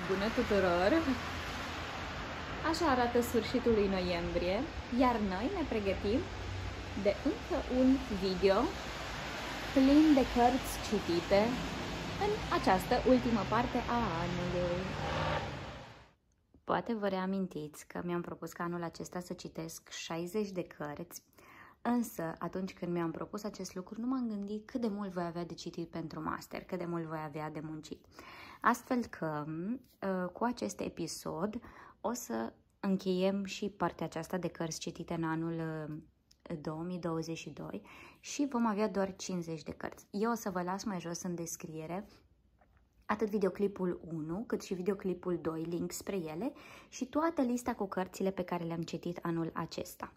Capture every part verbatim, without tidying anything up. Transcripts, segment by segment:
Bună tuturor! Așa arată sfârșitul lui noiembrie, iar noi ne pregătim de încă un video plin de cărți citite în această ultimă parte a anului. Poate vă reamintiți că mi-am propus ca anul acesta să citesc șaizeci de cărți, însă atunci când mi-am propus acest lucru nu m-am gândit cât de mult voi avea de citit pentru master, cât de mult voi avea de muncit. Astfel că cu acest episod o să încheiem și partea aceasta de cărți citite în anul două mii douăzeci și doi și vom avea doar cincizeci de cărți. Eu o să vă las mai jos în descriere atât videoclipul unu, cât și videoclipul doi, link spre ele și toată lista cu cărțile pe care le-am citit anul acesta.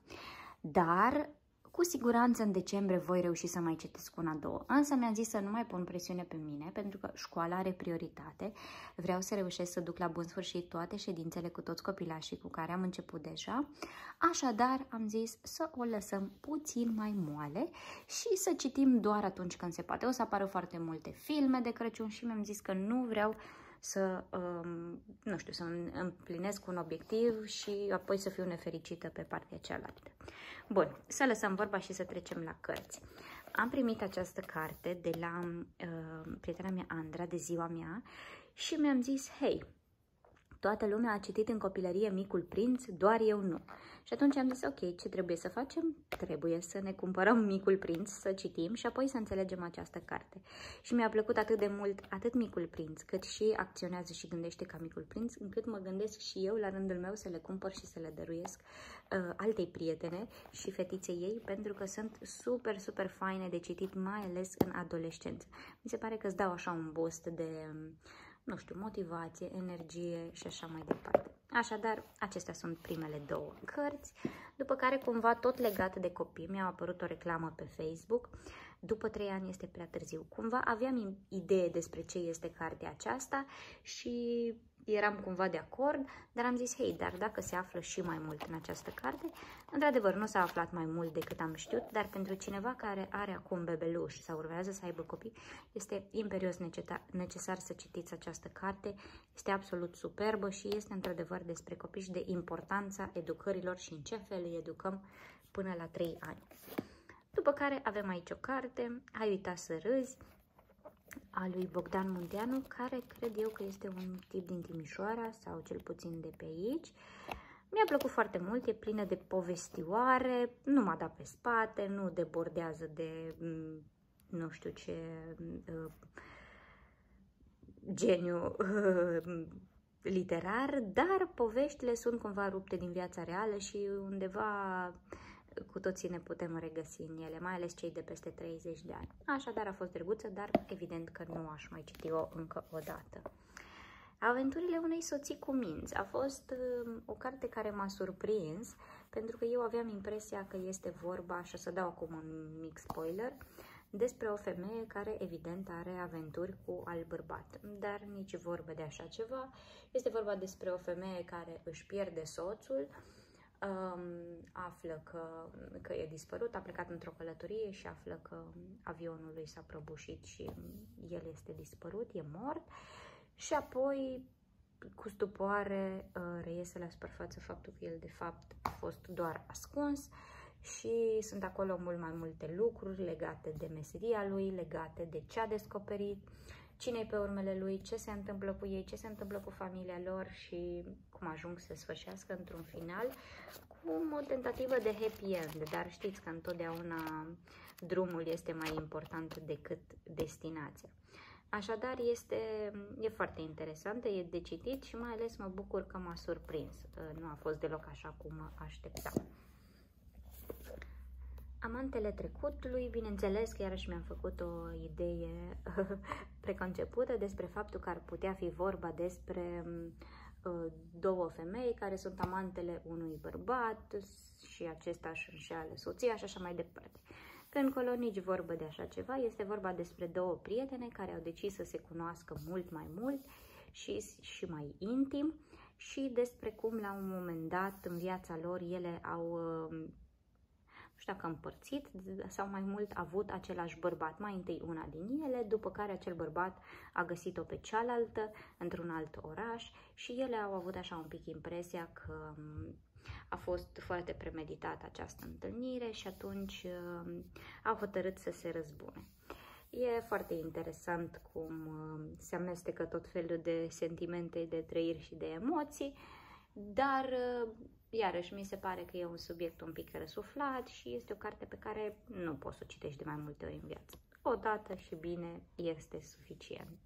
Dar cu siguranță în decembrie voi reuși să mai citesc una, două. Însă mi-am zis să nu mai pun presiune pe mine, pentru că școala are prioritate. Vreau să reușesc să duc la bun sfârșit toate ședințele cu toți copilașii cu care am început deja. Așadar, am zis să o lăsăm puțin mai moale și să citim doar atunci când se poate. O să apară foarte multe filme de Crăciun și mi-am zis că nu vreau să, um, nu știu, să împlinesc un obiectiv și apoi să fiu nefericită pe partea cealaltă. Bun, să lăsăm vorba și să trecem la cărți. Am primit această carte de la uh, prietena mea Andra, de ziua mea, și mi-am zis, hei, toată lumea a citit în copilărie Micul Prinț, doar eu nu. Și atunci am zis, ok, ce trebuie să facem? Trebuie să ne cumpărăm Micul Prinț, să citim și apoi să înțelegem această carte. Și mi-a plăcut atât de mult, atât Micul Prinț, cât și acționează și gândește ca Micul Prinț, încât mă gândesc și eu, la rândul meu, să le cumpăr și să le dăruiesc uh, altei prietene și fetiței ei, pentru că sunt super, super faine de citit, mai ales în adolescență. Mi se pare că îți dau așa un boost de, nu știu, motivație, energie și așa mai departe. Așadar, acestea sunt primele două cărți, după care, cumva, tot legat de copii, mi-a apărut o reclamă pe Facebook. După trei ani este prea târziu. Cumva aveam idee despre ce este cartea aceasta și eram cumva de acord, dar am zis, hei, dar dacă se află și mai mult în această carte, într-adevăr, nu s-a aflat mai mult decât am știut, dar pentru cineva care are acum bebeluș sau urmează să aibă copii, este imperios necesar să citiți această carte. Este absolut superbă și este într-adevăr despre copii și de importanța educărilor și în ce fel îi educăm până la trei ani. După care avem aici o carte, Ai uitat să râzi, a lui Bogdan Munteanu, care cred eu că este un tip din Timișoara sau cel puțin de pe aici. Mi-a plăcut foarte mult, e plină de povestioare, nu m-a dat pe spate, nu debordează de nu știu ce uh, geniu uh, literar, dar poveștile sunt cumva rupte din viața reală și undeva cu toții ne putem regăsi în ele, mai ales cei de peste treizeci de ani. Așadar a fost drăguță, dar evident că nu aș mai citi-o încă o dată. Aventurile unei soții cu minți a fost uh, o carte care m-a surprins, pentru că eu aveam impresia că este vorba, și o să dau acum un mic spoiler, despre o femeie care evident are aventuri cu alt bărbat. Dar nici vorbă de așa ceva. Este vorba despre o femeie care își pierde soțul, um, află că, că e dispărut, a plecat într-o călătorie și află că avionul lui s-a prăbușit și el este dispărut, e mort. Și apoi, cu stupoare, reiese la suprafață faptul că el de fapt a fost doar ascuns și sunt acolo mult mai multe lucruri legate de meseria lui, legate de ce a descoperit, cine-i pe urmele lui, ce se întâmplă cu ei, ce se întâmplă cu familia lor și cum ajung să se sfârșească într-un final cu o tentativă de happy end. Dar știți că întotdeauna drumul este mai important decât destinația. Așadar, este, e foarte interesantă, e de citit și mai ales mă bucur că m-a surprins. Nu a fost deloc așa cum mă așteptam. Amantele trecutului, bineînțeles că iarăși mi-am făcut o idee preconcepută despre faptul că ar putea fi vorba despre uh, două femei care sunt amantele unui bărbat și acesta își înșeală soția și așa mai departe. Că încolo nici vorbă de așa ceva, este vorba despre două prietene care au decis să se cunoască mult mai mult și, și mai intim și despre cum la un moment dat în viața lor ele au, știu dacă împărțit sau mai mult avut același bărbat, mai întâi una din ele, după care acel bărbat a găsit-o pe cealaltă într-un alt oraș și ele au avut așa un pic impresia că a fost foarte premeditată această întâlnire și atunci au hotărât să se răzbune. E foarte interesant cum se amestecă tot felul de sentimente, de trăiri și de emoții, dar iarăși mi se pare că e un subiect un pic răsuflat și este o carte pe care nu poți să o citești de mai multe ori în viață. O dată și bine este suficient.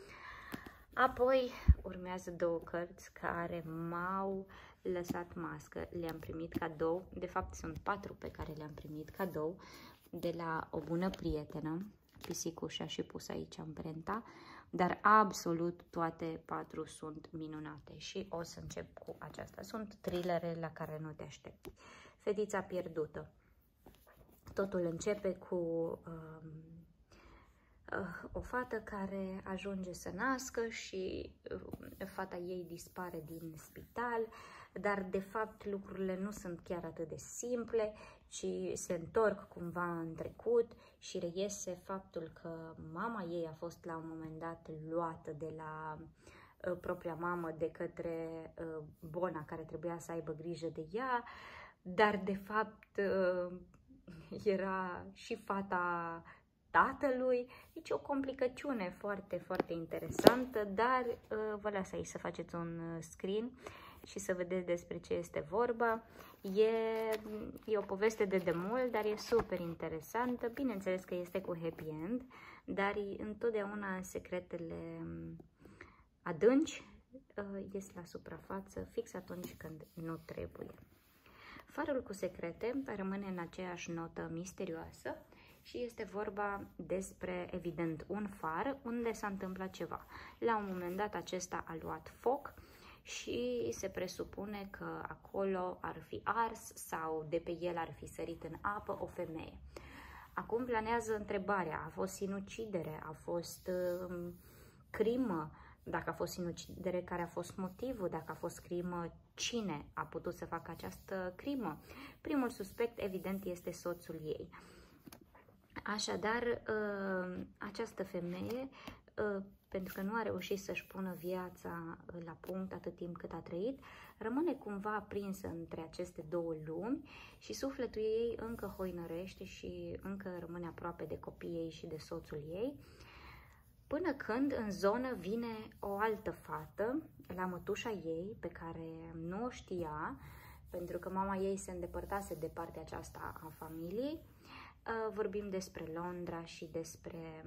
Apoi urmează două cărți care m-au lăsat mască, le-am primit cadou, de fapt sunt patru pe care le-am primit cadou de la o bună prietenă. Pisicușa și pus aici amprenta, dar absolut toate patru sunt minunate și o să încep cu aceasta. Sunt thrillere la care nu te aștepți. Fetița pierdută. Totul începe cu um, uh, o fată care ajunge să nască și uh, fata ei dispare din spital, dar de fapt lucrurile nu sunt chiar atât de simple, ci se întorc cumva în trecut și reiese faptul că mama ei a fost la un moment dat luată de la uh, propria mamă de către uh, bona care trebuia să aibă grijă de ea, dar de fapt uh, era și fata tatălui, deci o complicăciune foarte, foarte interesantă, dar uh, vă las aici să faceți un uh, screen și să vedeți despre ce este vorba. E, e o poveste de demult, dar e super interesantă. Bineînțeles că este cu happy end, dar întotdeauna secretele adânci ies la suprafață fix atunci când nu trebuie. Farul cu secrete rămâne în aceeași notă misterioasă și este vorba despre, evident, un far unde s-a întâmplat ceva. La un moment dat acesta a luat foc și se presupune că acolo ar fi ars sau de pe el ar fi sărit în apă o femeie. Acum planează întrebarea, a fost sinucidere, a fost uh, crimă, dacă a fost sinucidere, care a fost motivul, dacă a fost crimă, cine a putut să facă această crimă. Primul suspect, evident, este soțul ei. Așadar, uh, această femeie, uh, pentru că nu a reușit să-și pună viața la punct atât timp cât a trăit, rămâne cumva aprinsă între aceste două lumi și sufletul ei încă hoinărește și încă rămâne aproape de copiii ei și de soțul ei, până când în zonă vine o altă fată la mătușa ei, pe care nu o știa, pentru că mama ei se îndepărtase de partea aceasta a familiei. Vorbim despre Londra și despre...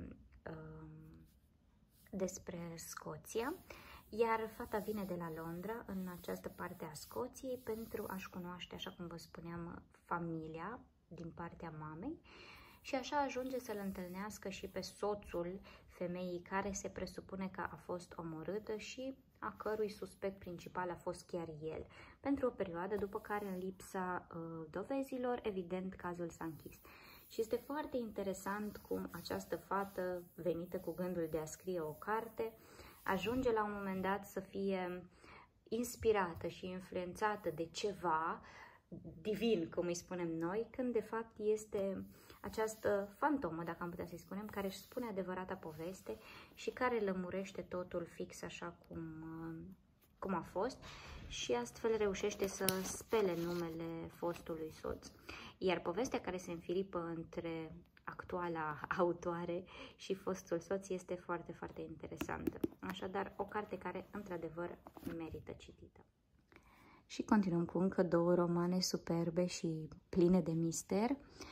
despre Scoția, iar fata vine de la Londra, în această parte a Scoției, pentru a-și cunoaște, așa cum vă spuneam, familia din partea mamei și așa ajunge să-l întâlnească și pe soțul femeii care se presupune că a fost omorâtă și a cărui suspect principal a fost chiar el, pentru o perioadă, după care, în lipsa uh, dovezilor, evident, cazul s-a închis. Și este foarte interesant cum această fată, venită cu gândul de a scrie o carte, ajunge la un moment dat să fie inspirată și influențată de ceva divin, cum îi spunem noi, când de fapt este această fantomă, dacă am putea să-i spunem, care își spune adevărata poveste și care lămurește totul fix așa cum, cum a fost și astfel reușește să spele numele fostului soț. Iar povestea care se înfiripă între actuala autoare și fostul soț este foarte, foarte interesantă. Așadar, o carte care, într-adevăr, merită citită. Și continuăm cu încă două romane superbe și pline de mister.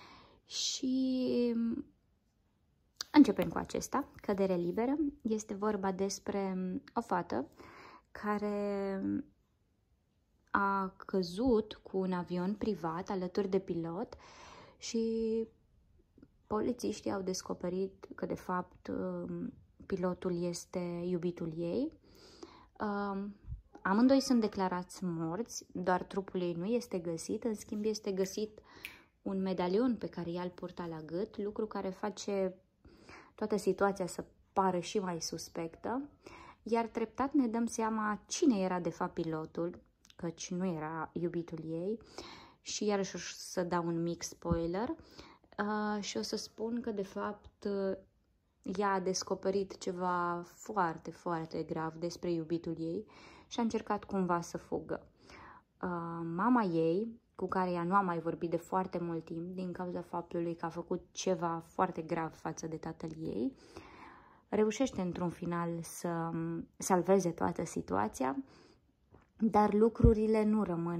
Și începem cu acesta, Cădere liberă. Este vorba despre o fată care a căzut cu un avion privat alături de pilot și polițiștii au descoperit că de fapt pilotul este iubitul ei. Amândoi sunt declarați morți, doar trupul ei nu este găsit, în schimb este găsit un medalion pe care ea îl purta la gât, lucru care face toată situația să pară și mai suspectă, iar treptat ne dăm seama cine era de fapt pilotul, căci nu era iubitul ei, și iarăși o să dau un mic spoiler uh, și o să spun că de fapt ea a descoperit ceva foarte, foarte grav despre iubitul ei și a încercat cumva să fugă. Uh, mama ei, cu care ea nu a mai vorbit de foarte mult timp din cauza faptului că a făcut ceva foarte grav față de tatăl ei, reușește într-un final să salveze toată situația, dar lucrurile nu rămân,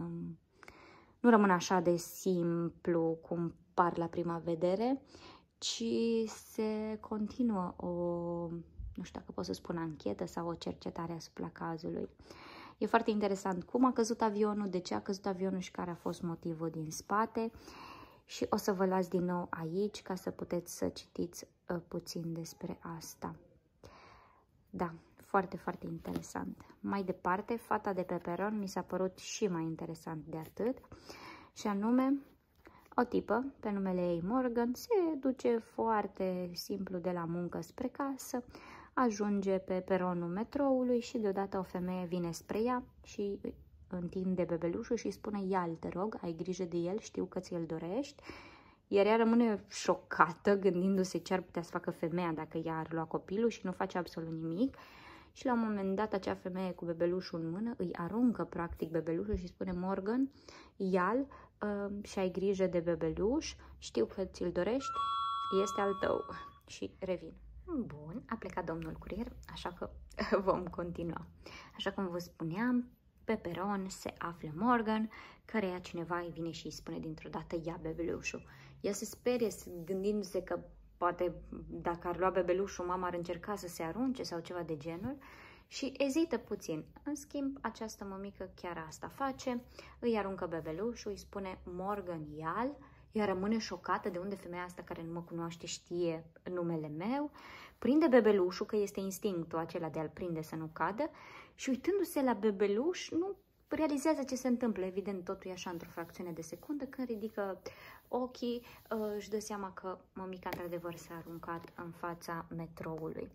nu rămân așa de simplu cum par la prima vedere, ci se continuă o, nu știu dacă pot să spun anchetă sau o cercetare asupra cazului. E foarte interesant cum a căzut avionul, de ce a căzut avionul și care a fost motivul din spate. Și o să vă las din nou aici ca să puteți să citiți uh, puțin despre asta. Da, foarte, foarte interesant. Mai departe, Fata de pe peron mi s-a părut și mai interesant de atât. Și anume, o tipă pe numele ei Morgan se duce foarte simplu de la muncă spre casă, ajunge pe peronul metroului și deodată o femeie vine spre ea și întinde bebelușul și îi spune: ia-l, te rog, ai grijă de el, știu că ți-l dorești. Iar ea rămâne șocată, gândindu-se ce ar putea să facă femeia dacă ea ar lua copilul și nu face absolut nimic. Și la un moment dat acea femeie cu bebelușul în mână îi aruncă practic bebelușul și spune: Morgan, ia-l uh, și ai grijă de bebeluș, știu că ți-l dorești, este al tău. Și revin. Bun, a plecat domnul curier, așa că vom continua. Așa cum vă spuneam, pe peron se află Morgan, căreia cineva îi vine și îi spune dintr-o dată: ia bebelușul. Ea se sperie gândindu-se că poate dacă ar lua bebelușul, mama ar încerca să se arunce sau ceva de genul și ezită puțin. În schimb, această mămică chiar asta face, îi aruncă bebelușul, îi spune: Morgan, ia-l. Ea rămâne șocată de unde femeia asta care nu mă cunoaște știe numele meu, prinde bebelușul, că este instinctul acela de a-l prinde să nu cadă, și uitându-se la bebeluș, nu realizează ce se întâmplă. Evident, totul e așa într-o fracțiune de secundă. Când ridică ochii, își dă seama că mămica într-adevăr s-a aruncat în fața metroului.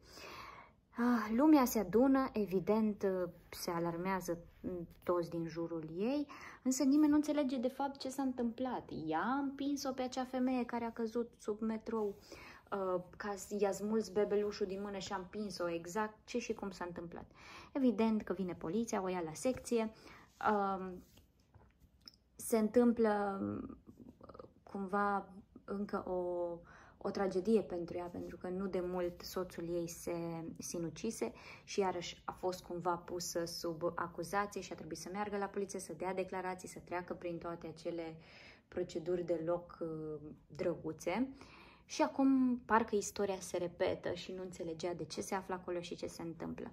Lumea se adună, evident se alarmează toți din jurul ei, însă nimeni nu înțelege de fapt ce s-a întâmplat. Ea a împins-o pe acea femeie care a căzut sub metrou, ca i-a smuls bebelușul din mână și a împins-o, exact ce și cum s-a întâmplat. Evident că vine poliția, o ia la secție, se întâmplă cumva încă o... o tragedie pentru ea, pentru că nu de mult soțul ei se sinucise și iarăși a fost cumva pusă sub acuzație și a trebuit să meargă la poliție, să dea declarații, să treacă prin toate acele proceduri deloc uh, drăguțe. Și acum parcă istoria se repetă și nu înțelegea de ce se află acolo și ce se întâmplă.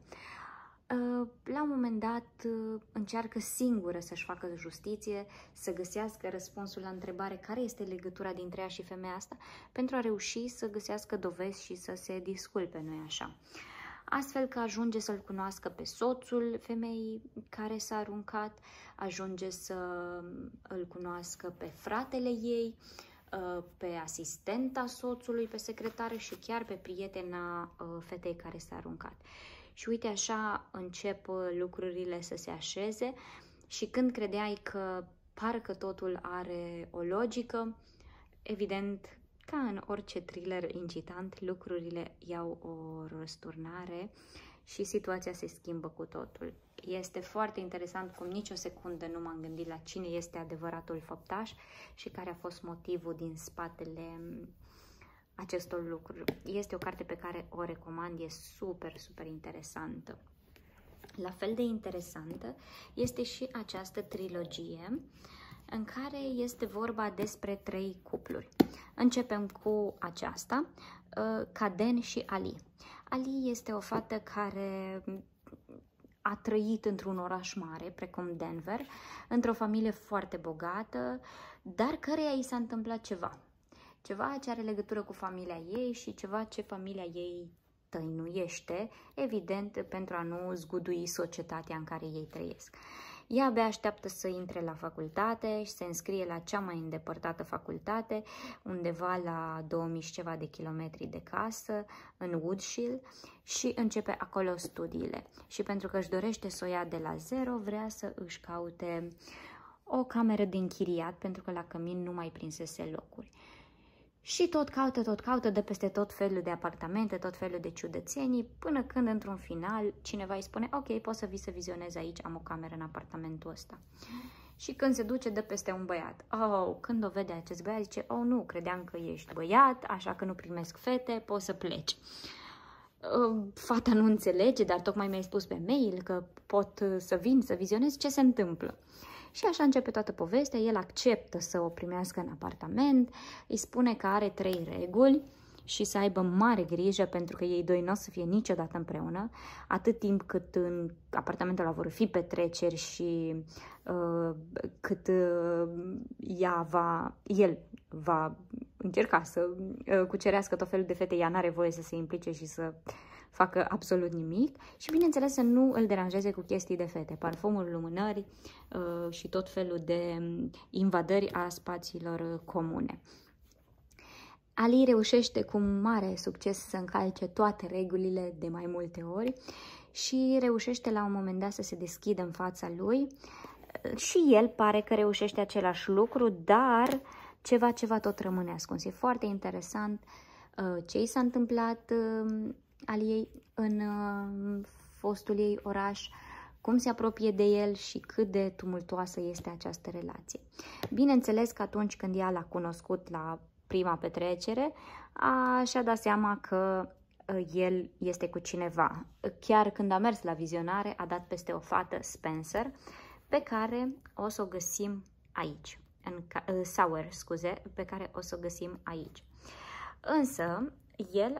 La un moment dat încearcă singură să-și facă justiție, să găsească răspunsul la întrebare care este legătura dintre ea și femeia asta, pentru a reuși să găsească dovezi și să se disculpe, nu-i așa? Astfel că ajunge să-l cunoască pe soțul femeii care s-a aruncat, ajunge să îl cunoască pe fratele ei, pe asistenta soțului, pe secretară și chiar pe prietena fetei care s-a aruncat. Și uite așa încep lucrurile să se așeze și când credeai că parcă totul are o logică, evident, ca în orice thriller incitant, lucrurile iau o răsturnare și situația se schimbă cu totul. Este foarte interesant cum nicio secundă nu m-am gândit la cine este adevăratul făptaș și care a fost motivul din spatele acestor lucruri. Este o carte pe care o recomand, e super, super interesantă. La fel de interesantă este și această trilogie în care este vorba despre trei cupluri. Începem cu aceasta, Kaden și Ali. Ali este o fată care a trăit într-un oraș mare, precum Denver, într-o familie foarte bogată, dar căreia i s-a întâmplat ceva. Ceva ce are legătură cu familia ei și ceva ce familia ei tăinuiește, evident, pentru a nu zgudui societatea în care ei trăiesc. Ea abia așteaptă să intre la facultate și se înscrie la cea mai îndepărtată facultate, undeva la două mii și ceva de kilometri de casă, în Woodshall, și începe acolo studiile. Și pentru că își dorește să o ia de la zero, vrea să își caute o cameră de închiriat, pentru că la cămin nu mai prinsese locuri. Și tot caută, tot caută, dă peste tot felul de apartamente, tot felul de ciudățenii, până când, într-un final, cineva îi spune, ok, poți să vii să vizionezi aici, am o cameră în apartamentul ăsta. Și când se duce, dă peste un băiat. Oh, când o vede acest băiat, zice, oh, nu, credeam că ești băiat, așa că nu primesc fete, poți să pleci. Fata nu înțelege, dar tocmai mi-ai spus pe mail că pot să vin să vizionez ce se întâmplă. Și așa începe toată povestea, el acceptă să o primească în apartament, îi spune că are trei reguli și să aibă mare grijă pentru că ei doi nu o să fie niciodată împreună, atât timp cât în apartamentul ăla vor fi petreceri și uh, cât uh, ea va, el va încerca să uh, cucerească tot felul de fete, ea n-are voie să se implice și să facă absolut nimic și, bineînțeles, să nu îl deranjeze cu chestii de fete, parfumuri, lumânări uh, și tot felul de invadări a spațiilor comune. Ali reușește cu mare succes să încalce toate regulile de mai multe ori și reușește la un moment dat să se deschidă în fața lui și el pare că reușește același lucru, dar ceva, ceva tot rămâne ascuns. E foarte interesant uh, ce i s-a întâmplat uh, Aliei în uh, fostul ei oraș, cum se apropie de el și cât de tumultoasă este această relație. Bineînțeles că atunci când ea l-a cunoscut la prima petrecere, a, și-a dat seama că uh, el este cu cineva. Chiar când a mers la vizionare, a dat peste o fată, Spencer, pe care o să o găsim aici. În, uh, Sour, scuze, pe care o să o găsim aici. Însă, el,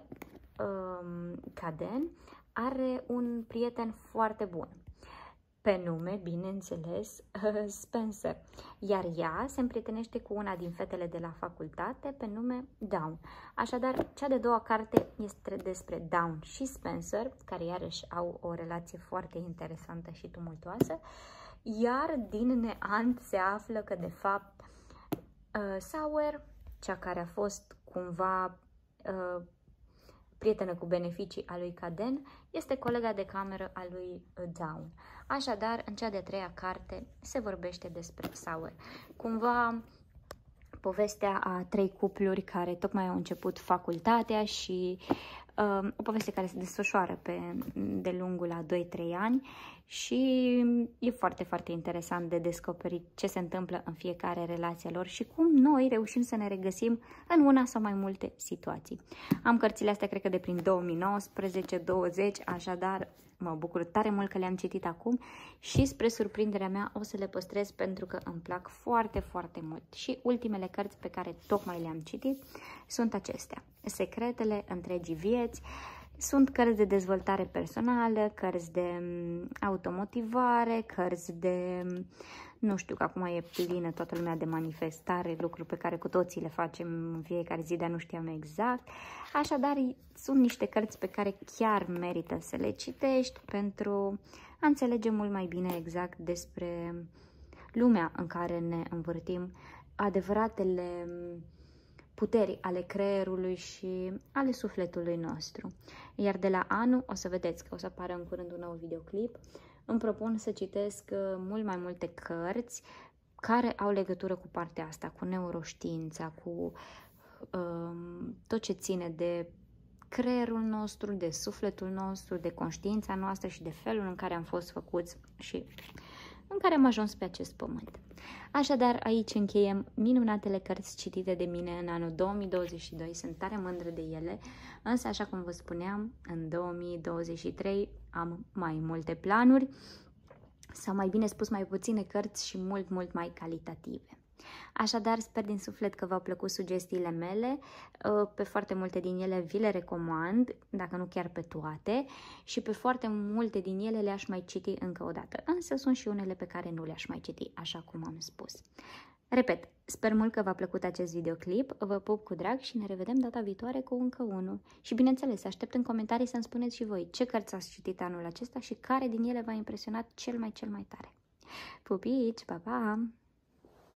um, Caden, are un prieten foarte bun, pe nume, bineînțeles, Spencer, iar ea se împrietenește cu una din fetele de la facultate pe nume Dawn. Așadar, cea de doua carte este despre Dawn și Spencer, care iarăși au o relație foarte interesantă și tumultoasă, iar din neant se află că, de fapt, uh, Sour, cea care a fost cumva uh, prietenă cu beneficii a lui Caden, este colega de cameră a lui Dawn. Așadar, în cea de-a treia carte se vorbește despre Sour. Cumva, povestea a trei cupluri care tocmai au început facultatea și uh, o poveste care se desfășoară pe de lungul a doi trei ani și e foarte, foarte interesant de descoperit ce se întâmplă în fiecare relație lor și cum noi reușim să ne regăsim în una sau mai multe situații. Am cărțile astea, cred că de prin două mii nouăsprezece douăzeci, așadar mă bucur tare mult că le-am citit acum și, spre surprinderea mea, o să le păstrez pentru că îmi plac foarte, foarte mult. Și ultimele cărți pe care tocmai le-am citit sunt acestea: Secretele întregii vieți. Sunt cărți de dezvoltare personală, cărți de automotivare, cărți de, nu știu, că acum e plină toată lumea de manifestare, lucruri pe care cu toții le facem în fiecare zi, dar nu știam exact. Așadar, sunt niște cărți pe care chiar merită să le citești pentru a înțelege mult mai bine exact despre lumea în care ne învârtim, adevăratele puteri ale creierului și ale sufletului nostru. Iar de la anul o să vedeți că o să apară în curând un nou videoclip. Îmi propun să citesc mult mai multe cărți care au legătură cu partea asta, cu neuroștiința, cu um, tot ce ține de creierul nostru, de sufletul nostru, de conștiința noastră și de felul în care am fost făcuți și în care am ajuns pe acest pământ. Așadar, aici încheiem minunatele cărți citite de mine în anul două mii douăzeci și doi. Sunt tare mândră de ele, însă, așa cum vă spuneam, în două mii douăzeci și trei am mai multe planuri, sau mai bine spus, mai puține cărți și mult, mult mai calitative. Așadar, sper din suflet că v-au plăcut sugestiile mele. Pe foarte multe din ele vi le recomand, dacă nu chiar pe toate, și pe foarte multe din ele le-aș mai citi încă o dată. Însă sunt și unele pe care nu le-aș mai citi, așa cum am spus. Repet, sper mult că v-a plăcut acest videoclip, vă pup cu drag și ne revedem data viitoare cu încă unul. Și bineînțeles, aștept în comentarii să-mi spuneți și voi ce cărți ați citit anul acesta și care din ele v-a impresionat cel mai, cel mai tare. Pupici, pa, pa!